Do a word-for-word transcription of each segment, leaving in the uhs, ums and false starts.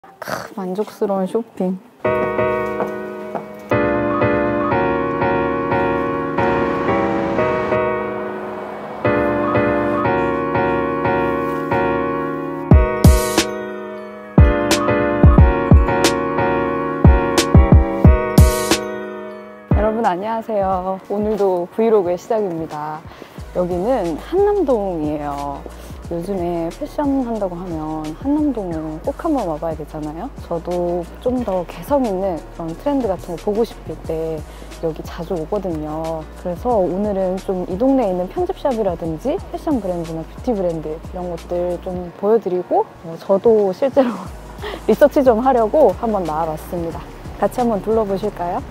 크, 만족스러운 쇼핑. 여러분 안녕하세요. 오늘도 브이로그의 시작입니다. 여기는 한남동이에요. 요즘에 패션 한다고 하면 한남동은 꼭 한번 와봐야 되잖아요. 저도 좀 더 개성 있는 그런 트렌드 같은 거 보고 싶을 때 여기 자주 오거든요. 그래서 오늘은 좀 이 동네에 있는 편집샵이라든지 패션 브랜드나 뷰티 브랜드 이런 것들 좀 보여드리고 어, 저도 실제로 리서치 좀 하려고 한번 나와봤습니다. 같이 한번 둘러보실까요?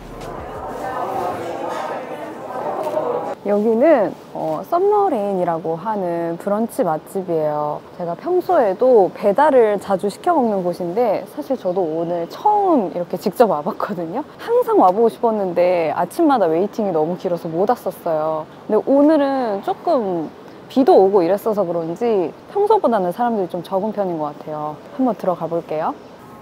여기는 어, 썸머레인이라고 하는 브런치 맛집이에요. 제가 평소에도 배달을 자주 시켜 먹는 곳인데 사실 저도 오늘 처음 이렇게 직접 와봤거든요. 항상 와보고 싶었는데 아침마다 웨이팅이 너무 길어서 못 왔었어요. 근데 오늘은 조금 비도 오고 이랬어서 그런지 평소보다는 사람들이 좀 적은 편인 것 같아요. 한번 들어가 볼게요.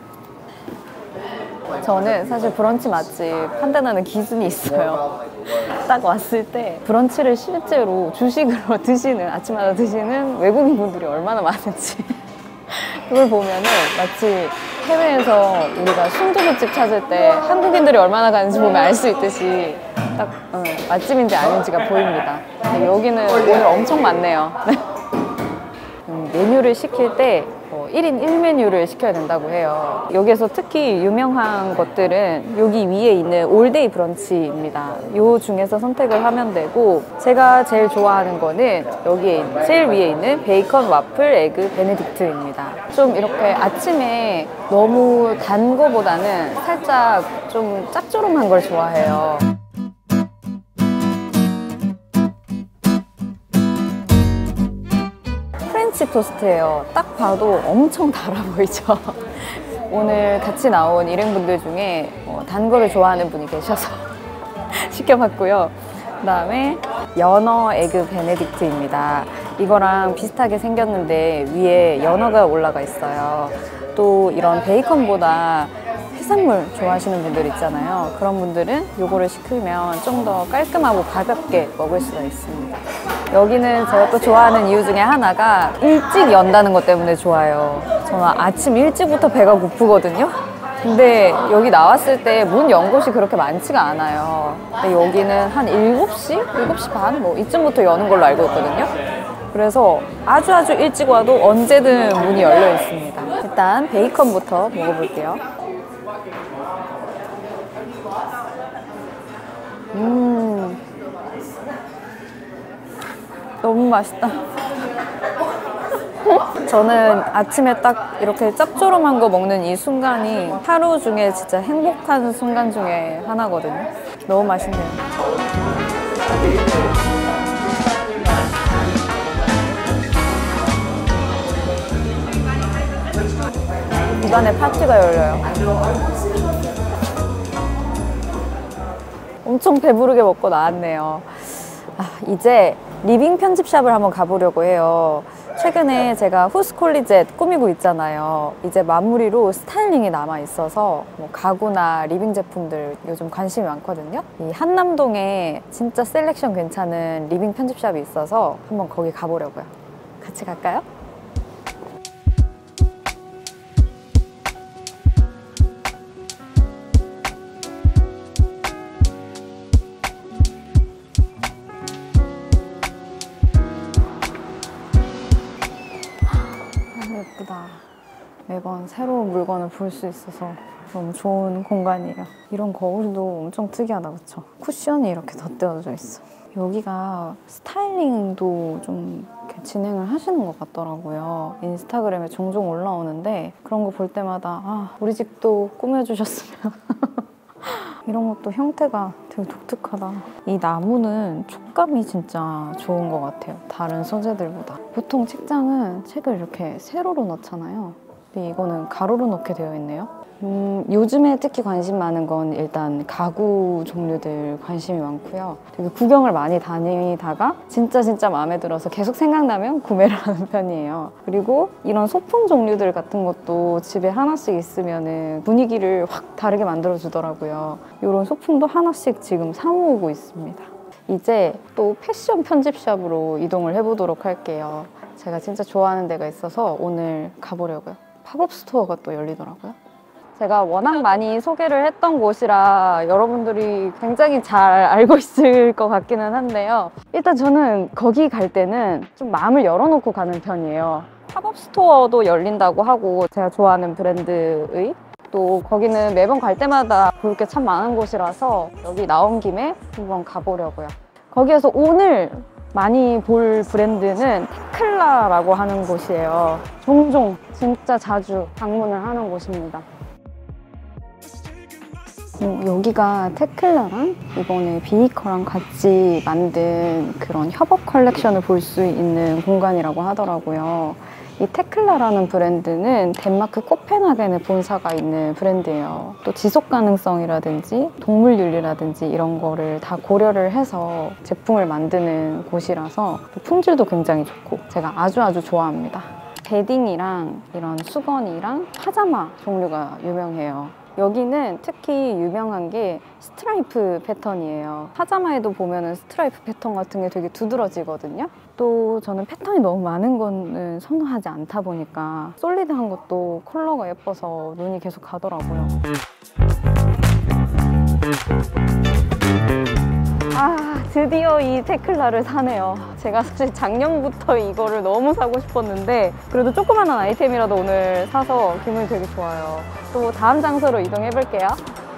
저는 사실 브런치 맛집 판단하는 기준이 있어요. 딱 왔을 때 브런치를 실제로 주식으로 드시는, 아침마다 드시는 외국인 분들이 얼마나 많은지 그걸 보면은 마치 해외에서 우리가 순두부집 찾을 때 한국인들이 얼마나 가는지 보면 알 수 있듯이 딱 어, 맛집인지 아닌지가 보입니다. 여기는 오늘 엄청 많네요. 음, 메뉴를 시킬 때 어, 일 인 일 메뉴를 시켜야 된다고 해요. 여기에서 특히 유명한 것들은 여기 위에 있는 올데이 브런치입니다. 요 중에서 선택을 하면 되고, 제가 제일 좋아하는 거는 여기에 제일 위에 있는 베이컨 와플 에그 베네딕트입니다. 좀 이렇게 아침에 너무 단 거보다는 살짝 좀 짭조름한 걸 좋아해요. 프렌치 토스트예요. 딱 봐도 엄청 달아 보이죠? 오늘 같이 나온 일행분들 중에 어, 단 거를 좋아하는 분이 계셔서 시켜봤고요. 그 다음에 연어 에그 베네딕트입니다. 이거랑 비슷하게 생겼는데 위에 연어가 올라가 있어요. 또 이런 베이컨보다 해산물 좋아하시는 분들 있잖아요. 그런 분들은 이거를 시키면 좀 더 깔끔하고 가볍게 먹을 수가 있습니다. 여기는 제가 또 좋아하는 이유 중에 하나가 일찍 연다는 것 때문에 좋아요. 저는 아침 일찍부터 배가 고프거든요. 근데 여기 나왔을 때 문 연 곳이 그렇게 많지가 않아요. 근데 여기는 한 일곱 시? 일곱 시 반? 뭐 이쯤부터 여는 걸로 알고 있거든요. 그래서 아주 아주 일찍 와도 언제든 문이 열려 있습니다. 일단 베이컨부터 먹어볼게요. 음, 너무 맛있다. 저는 아침에 딱 이렇게 짭조름한 거 먹는 이 순간이 하루 중에 진짜 행복한 순간 중에 하나거든요. 너무 맛있네요. 입안에 파티가 열려요. 엄청 배부르게 먹고 나왔네요. 아, 이제 리빙 편집샵을 한번 가보려고 해요. 최근에 제가 후스콜리젯 꾸미고 있잖아요. 이제 마무리로 스타일링이 남아있어서 뭐 가구나 리빙 제품들 요즘 관심이 많거든요. 이 한남동에 진짜 셀렉션 괜찮은 리빙 편집샵이 있어서 한번 거기 가보려고요. 같이 갈까요? 예쁘다. 매번 새로운 물건을 볼 수 있어서 너무 좋은 공간이에요. 이런 거울도 엄청 특이하다, 그쵸? 쿠션이 이렇게 덧대어져 있어. 여기가 스타일링도 좀 이렇게 진행을 하시는 것 같더라고요. 인스타그램에 종종 올라오는데 그런 거 볼 때마다 아, 우리 집도 꾸며주셨으면 이런 것도 형태가 되게 독특하다. 이 나무는 촉감이 진짜 좋은 것 같아요. 다른 소재들보다. 보통 책장은 책을 이렇게 세로로 넣잖아요. 이거는 가로로 넣게 되어 있네요. 음, 요즘에 특히 관심 많은 건 일단 가구 종류들 관심이 많고요. 되게 구경을 많이 다니다가 진짜 진짜 마음에 들어서 계속 생각나면 구매를 하는 편이에요. 그리고 이런 소품 종류들 같은 것도 집에 하나씩 있으면 분위기를 확 다르게 만들어주더라고요. 이런 소품도 하나씩 지금 사 모으고 있습니다. 이제 또 패션 편집샵으로 이동을 해보도록 할게요. 제가 진짜 좋아하는 데가 있어서 오늘 가보려고요. 팝업 스토어가 또 열리더라고요. 제가 워낙 많이 소개를 했던 곳이라 여러분들이 굉장히 잘 알고 있을 것 같기는 한데요. 일단 저는 거기 갈 때는 좀 마음을 열어놓고 가는 편이에요. 팝업 스토어도 열린다고 하고 제가 좋아하는 브랜드의 또 거기는 매번 갈 때마다 볼 게 참 많은 곳이라서 여기 나온 김에 한번 가보려고요. 거기에서 오늘 많이 볼 브랜드는 테클라라고 하는 곳이에요. 종종 진짜 자주 방문을 하는 곳입니다. 어, 여기가 테클라랑 이번에 비니커랑 같이 만든 그런 협업 컬렉션을 볼 수 있는 공간이라고 하더라고요. 이 테클라라는 브랜드는 덴마크 코펜하겐에 본사가 있는 브랜드예요. 또 지속 가능성이라든지 동물윤리라든지 이런 거를 다 고려를 해서 제품을 만드는 곳이라서 품질도 굉장히 좋고 제가 아주 아주 좋아합니다. 베딩이랑 이런 수건이랑 파자마 종류가 유명해요. 여기는 특히 유명한 게 스트라이프 패턴이에요. 파자마에도 보면은 스트라이프 패턴 같은 게 되게 두드러지거든요. 또 저는 패턴이 너무 많은 거는 선호하지 않다 보니까 솔리드한 것도 컬러가 예뻐서 눈이 계속 가더라고요. 아, 드디어 이 테클라를 사네요. 제가 사실 작년부터 이거를 너무 사고 싶었는데 그래도 조그마한 아이템이라도 오늘 사서 기분이 되게 좋아요. 또 다음 장소로 이동해 볼게요.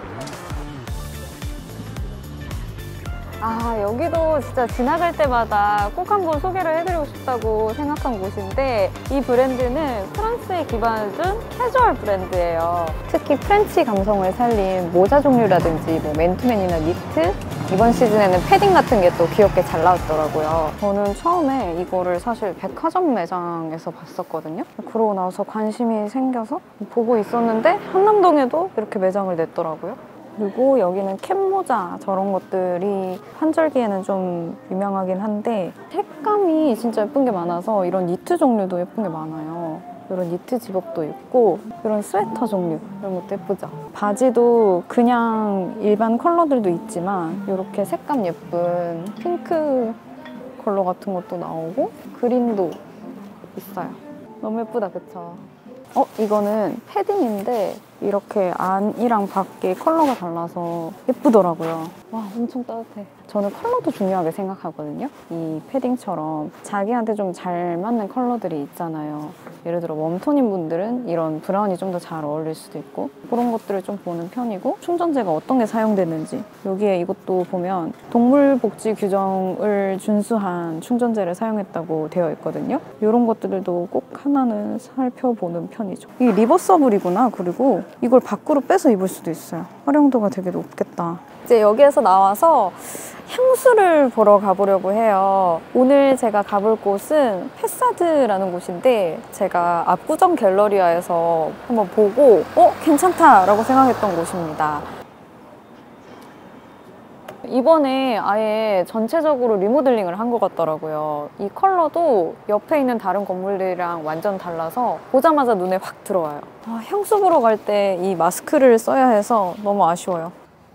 아, 여기도 진짜 지나갈 때마다 꼭 한번 소개를 해드리고 싶다고 생각한 곳인데 이 브랜드는 프랑스에 기반을 둔 캐주얼 브랜드예요. 특히 프렌치 감성을 살린 모자 종류라든지 뭐 맨투맨이나 니트, 이번 시즌에는 패딩 같은 게 또 귀엽게 잘 나왔더라고요. 저는 처음에 이거를 사실 백화점 매장에서 봤었거든요. 그러고 나서 관심이 생겨서 보고 있었는데 한남동에도 이렇게 매장을 냈더라고요. 그리고 여기는 캡모자 저런 것들이 환절기에는 좀 유명하긴 한데 색감이 진짜 예쁜 게 많아서 이런 니트 종류도 예쁜 게 많아요. 이런 니트 집업도 있고 이런 스웨터 종류 이런 것도 예쁘죠. 바지도 그냥 일반 컬러들도 있지만 이렇게 색감 예쁜 핑크 컬러 같은 것도 나오고 그린도 있어요. 너무 예쁘다, 그쵸? 어, 이거는 패딩인데 이렇게 안이랑 밖에 컬러가 달라서 예쁘더라고요. 와, 엄청 따뜻해. 저는 컬러도 중요하게 생각하거든요. 이 패딩처럼 자기한테 좀 잘 맞는 컬러들이 있잖아요. 예를 들어 웜톤인 분들은 이런 브라운이 좀 더 잘 어울릴 수도 있고 그런 것들을 좀 보는 편이고 충전재가 어떤 게 사용되는지 여기에 이것도 보면 동물복지 규정을 준수한 충전재를 사용했다고 되어 있거든요. 이런 것들도 꼭 하나는 살펴보는 편이죠. 이게 리버서블이구나. 그리고 이걸 밖으로 빼서 입을 수도 있어요. 활용도가 되게 높겠다. 이제 여기에서 나와서 향수를 보러 가보려고 해요. 오늘 제가 가볼 곳은 패사드라는 곳인데 제가 압구정 갤러리아에서 한번 보고 어? 괜찮다! 라고 생각했던 곳입니다. 이번에 아예 전체적으로 리모델링을 한 것 같더라고요. 이 컬러도 옆에 있는 다른 건물들이랑 완전 달라서 보자마자 눈에 확 들어와요. 아, 향수 보러 갈 때 이 마스크를 써야 해서 너무 아쉬워요.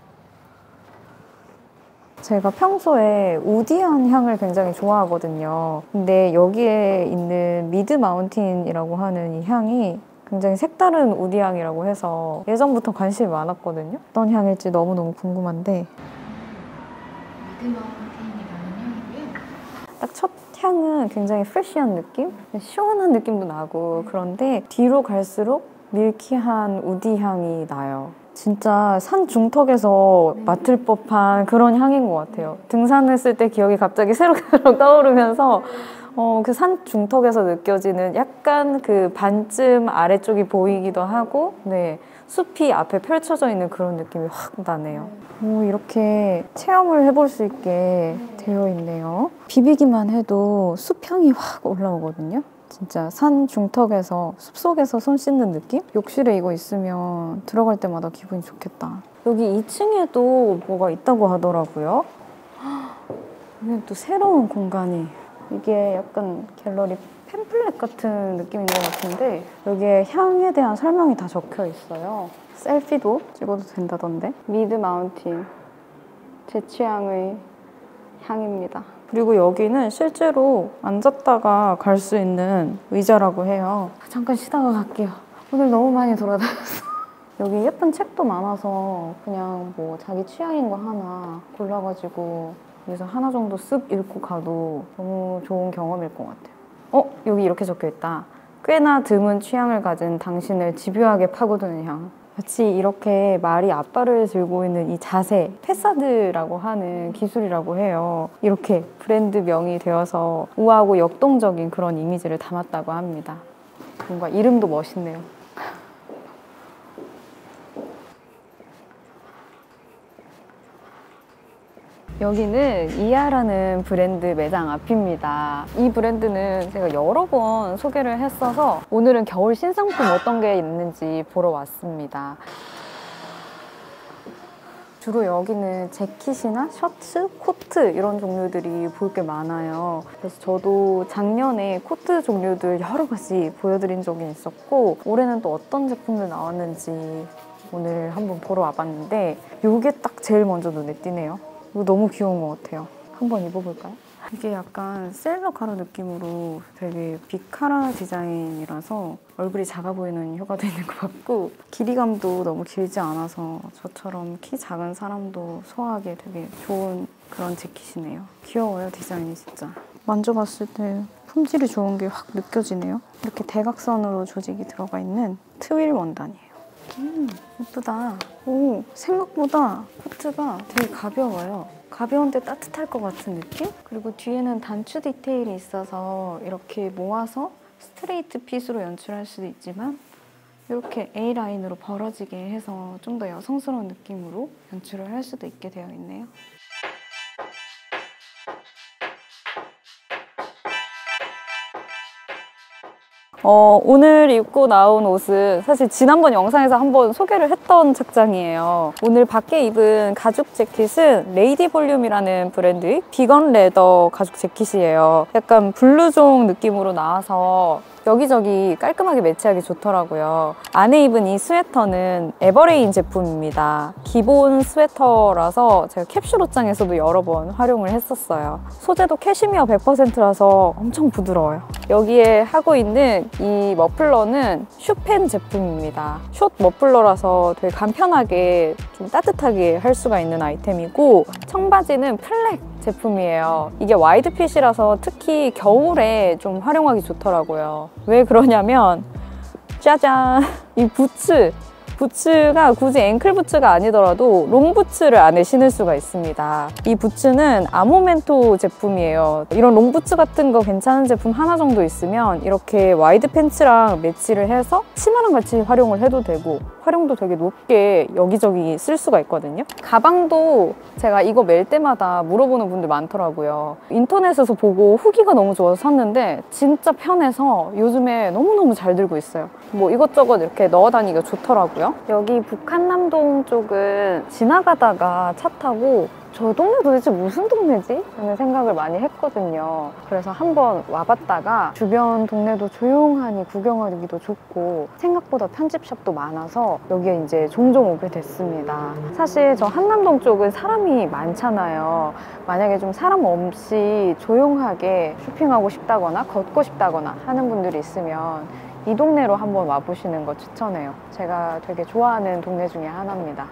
제가 평소에 우디한 향을 굉장히 좋아하거든요. 근데 여기에 있는 미드 마운틴이라고 하는 이 향이 굉장히 색다른 우디 향이라고 해서 예전부터 관심이 많았거든요. 어떤 향일지 너무너무 궁금한데 미드 마운틴이라는 향이고요. 딱 첫 향은 굉장히 프레쉬한 느낌? 시원한 느낌도 나고 그런데 뒤로 갈수록 밀키한 우디 향이 나요. 진짜 산 중턱에서 맡을 법한 그런 향인 것 같아요. 등산했을 때 기억이 갑자기 새록새록 떠오르면서 어, 그 산 중턱에서 느껴지는 약간 그 반쯤 아래쪽이 보이기도 하고 네, 숲이 앞에 펼쳐져 있는 그런 느낌이 확 나네요. 오, 이렇게 체험을 해볼 수 있게 되어 있네요. 비비기만 해도 숲향이 확 올라오거든요. 진짜 산 중턱에서 숲속에서 손 씻는 느낌? 욕실에 이거 있으면 들어갈 때마다 기분이 좋겠다. 여기 이 층에도 뭐가 있다고 하더라고요. 여기 또 새로운 공간이. 이게 약간 갤러리 팸플렛 같은 느낌인 것 같은데 여기에 향에 대한 설명이 다 적혀 있어요. 셀피도 찍어도 된다던데. 미드 마운틴. 제 취향의 향입니다. 그리고 여기는 실제로 앉았다가 갈 수 있는 의자라고 해요. 잠깐 쉬다가 갈게요. 오늘 너무 많이 돌아다녔어. 여기 예쁜 책도 많아서 그냥 뭐 자기 취향인 거 하나 골라가지고 여기서 하나 정도 쓱 읽고 가도 너무 좋은 경험일 것 같아요. 어? 여기 이렇게 적혀있다. 꽤나 드문 취향을 가진 당신을 집요하게 파고드는 향. 마치 이렇게 말이 앞발을 들고 있는 이 자세, 패사드라고 하는 기술이라고 해요. 이렇게 브랜드명이 되어서 우아하고 역동적인 그런 이미지를 담았다고 합니다. 뭔가 이름도 멋있네요. 여기는 이하라는 브랜드 매장 앞입니다. 이 브랜드는 제가 여러 번 소개를 했어서 오늘은 겨울 신상품 어떤 게 있는지 보러 왔습니다. 주로 여기는 재킷이나 셔츠, 코트 이런 종류들이 볼 게 많아요. 그래서 저도 작년에 코트 종류들 여러 가지 보여드린 적이 있었고 올해는 또 어떤 제품들 나왔는지 오늘 한번 보러 와봤는데 이게 딱 제일 먼저 눈에 띄네요. 이거 너무 귀여운 것 같아요. 한번 입어볼까요? 이게 약간 셀러 가루 느낌으로 되게 빅카라 디자인이라서 얼굴이 작아 보이는 효과도 있는 것 같고 길이감도 너무 길지 않아서 저처럼 키 작은 사람도 소화하기 되게 좋은 그런 재킷이네요. 귀여워요, 디자인이 진짜. 만져봤을 때 품질이 좋은 게 확 느껴지네요. 이렇게 대각선으로 조직이 들어가 있는 트윌 원단이에요. 음, 예쁘다. 오, 생각보다 코트가 되게 가벼워요. 가벼운데 따뜻할 것 같은 느낌? 그리고 뒤에는 단추 디테일이 있어서 이렇게 모아서 스트레이트 핏으로 연출할 수도 있지만 이렇게 A라인으로 벌어지게 해서 좀 더 여성스러운 느낌으로 연출을 할 수도 있게 되어 있네요. 어, 오늘 입고 나온 옷은 사실 지난번 영상에서 한번 소개를 했던 착장이에요. 오늘 밖에 입은 가죽 재킷은 레이디 볼륨이라는 브랜드의 비건 레더 가죽 재킷이에요. 약간 블루종 느낌으로 나와서 여기저기 깔끔하게 매치하기 좋더라고요. 안에 입은 이 스웨터는 에버레인 제품입니다. 기본 스웨터라서 제가 캡슐 옷장에서도 여러 번 활용을 했었어요. 소재도 캐시미어 백 퍼센트라서 엄청 부드러워요. 여기에 하고 있는 이 머플러는 슈펜 제품입니다. 숏 머플러라서 되게 간편하게 좀 따뜻하게 할 수가 있는 아이템이고 청바지는 플렉 제품이에요. 이게 와이드핏이라서 특히 겨울에 좀 활용하기 좋더라고요. 왜 그러냐면 짜잔! 이 부츠! 부츠가 굳이 앵클 부츠가 아니더라도 롱 부츠를 안에 신을 수가 있습니다. 이 부츠는 아모멘토 제품이에요. 이런 롱 부츠 같은 거 괜찮은 제품 하나 정도 있으면 이렇게 와이드 팬츠랑 매치를 해서 치마랑 같이 활용을 해도 되고 활용도 되게 높게 여기저기 쓸 수가 있거든요. 가방도 제가 이거 멜 때마다 물어보는 분들 많더라고요. 인터넷에서 보고 후기가 너무 좋아서 샀는데 진짜 편해서 요즘에 너무너무 잘 들고 있어요. 뭐 이것저것 이렇게 넣어 다니기가 좋더라고요. 여기 북한남동 쪽은 지나가다가 차 타고 저 동네 도대체 무슨 동네지? 라는 생각을 많이 했거든요. 그래서 한번 와봤다가 주변 동네도 조용하니 구경하기도 좋고 생각보다 편집샵도 많아서 여기에 이제 종종 오게 됐습니다. 사실 저 한남동 쪽은 사람이 많잖아요. 만약에 좀 사람 없이 조용하게 쇼핑하고 싶다거나 걷고 싶다거나 하는 분들이 있으면 이 동네로 한번 와보시는 거 추천해요. 제가 되게 좋아하는 동네 중에 하나입니다.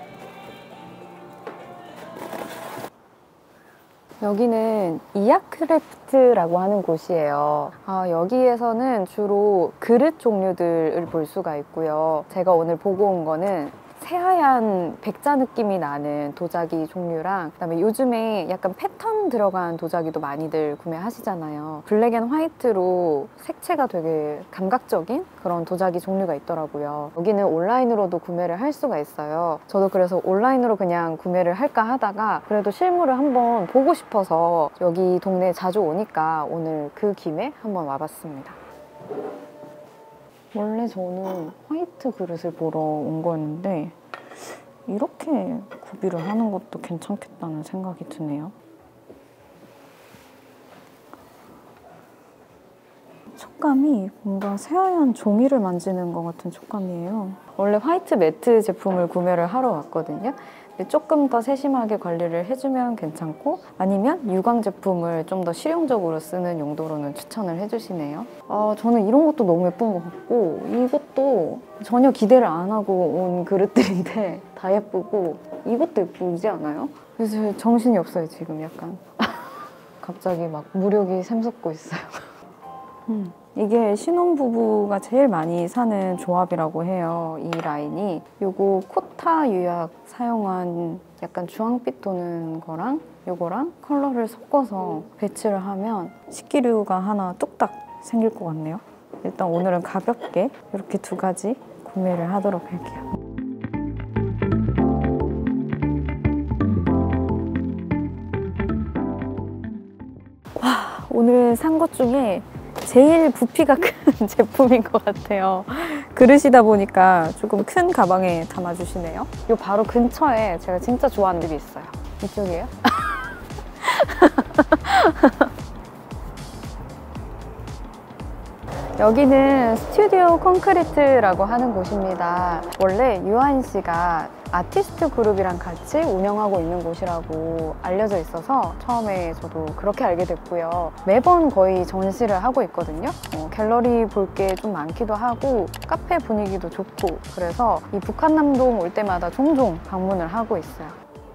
여기는 이아크래프트라고 하는 곳이에요. 아, 여기에서는 주로 그릇 종류들을 볼 수가 있고요. 제가 오늘 보고 온 거는 새하얀 백자 느낌이 나는 도자기 종류랑 그다음에 요즘에 약간 패턴 들어간 도자기도 많이들 구매하시잖아요. 블랙 앤 화이트로 색채가 되게 감각적인 그런 도자기 종류가 있더라고요. 여기는 온라인으로도 구매를 할 수가 있어요. 저도 그래서 온라인으로 그냥 구매를 할까 하다가 그래도 실물을 한번 보고 싶어서 여기 동네에 자주 오니까 오늘 그 김에 한번 와봤습니다. 원래 저는 화이트 그릇을 보러 온 거였는데 이렇게 구비를 하는 것도 괜찮겠다는 생각이 드네요. 촉감이 뭔가 새하얀 종이를 만지는 것 같은 촉감이에요. 원래 화이트 매트 제품을 구매를 하러 왔거든요. 근데 조금 더 세심하게 관리를 해주면 괜찮고 아니면 유광 제품을 좀 더 실용적으로 쓰는 용도로는 추천을 해주시네요. 아, 저는 이런 것도 너무 예쁜 것 같고 이것도 전혀 기대를 안 하고 온 그릇들인데 다 예쁘고 이것도 예쁘지 않아요? 그래서 정신이 없어요 지금 약간. 갑자기 막 무력이 샘솟고 있어요. 음, 이게 신혼부부가 제일 많이 사는 조합이라고 해요. 이 라인이. 요거 코타 유약 사용한 약간 주황빛 도는 거랑 요거랑 컬러를 섞어서 배치를 하면 식기류가 하나 뚝딱 생길 것 같네요. 일단 오늘은 가볍게 이렇게 두 가지 구매를 하도록 할게요. 와, 오늘 산 것 중에 제일 부피가 큰 제품인 것 같아요. 그릇이다 보니까 조금 큰 가방에 담아주시네요. 요 바로 근처에 제가 진짜 좋아하는 집이 있어요. 이쪽이에요? 여기는 스튜디오 콘크리트라고 하는 곳입니다. 원래 유아인 씨가 아티스트 그룹이랑 같이 운영하고 있는 곳이라고 알려져 있어서 처음에 저도 그렇게 알게 됐고요. 매번 거의 전시를 하고 있거든요. 어, 갤러리 볼 게 좀 많기도 하고 카페 분위기도 좋고 그래서 이 북한남동 올 때마다 종종 방문을 하고 있어요.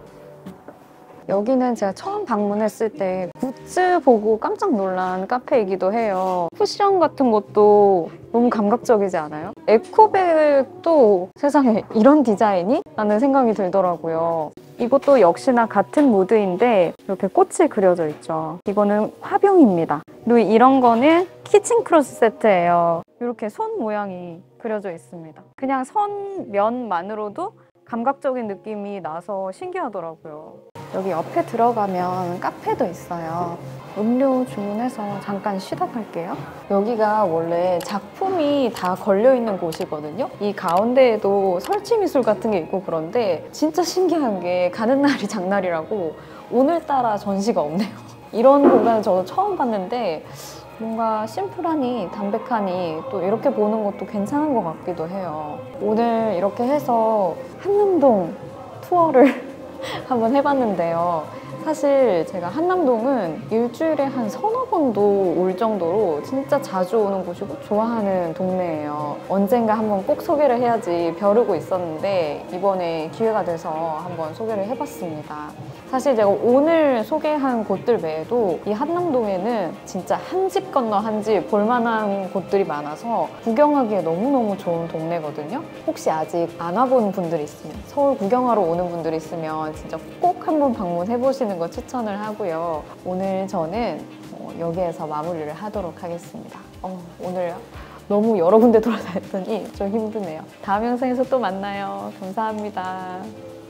여기는 제가 처음 방문했을 때 굿즈 보고 깜짝 놀란 카페이기도 해요. 쿠션 같은 것도 너무 감각적이지 않아요? 에코백도 세상에 이런 디자인이? 라는 생각이 들더라고요. 이것도 역시나 같은 무드인데 이렇게 꽃이 그려져 있죠. 이거는 화병입니다. 그리고 이런 거는 키친 크로스 세트예요. 이렇게 손 모양이 그려져 있습니다. 그냥 선면만으로도 감각적인 느낌이 나서 신기하더라고요. 여기 옆에 들어가면 카페도 있어요. 음료 주문해서 잠깐 쉬다 갈게요. 여기가 원래 작품이 다 걸려있는 곳이거든요. 이 가운데에도 설치미술 같은 게 있고 그런데 진짜 신기한 게 가는 날이 장날이라고 오늘따라 전시가 없네요. 이런 공간을 저도 처음 봤는데 뭔가 심플하니 담백하니 또 이렇게 보는 것도 괜찮은 것 같기도 해요. 오늘 이렇게 해서 한남동 투어를 한번 해봤는데요. 사실 제가 한남동은 일주일에 한 서너 번도 올 정도로 진짜 자주 오는 곳이고 좋아하는 동네예요. 언젠가 한번 꼭 소개를 해야지 벼르고 있었는데 이번에 기회가 돼서 한번 소개를 해봤습니다. 사실 제가 오늘 소개한 곳들 외에도 이 한남동에는 진짜 한 집 건너 한 집 볼만한 곳들이 많아서 구경하기에 너무너무 좋은 동네거든요. 혹시 아직 안 와본 분들이 있으면, 서울 구경하러 오는 분들이 있으면 진짜 꼭 한번 방문해보시는 거 추천을 하고요. 오늘 저는 여기에서 마무리를 하도록 하겠습니다. 어, 오늘 너무 여러 군데 돌아다녔더니 좀 힘드네요. 다음 영상에서 또 만나요. 감사합니다.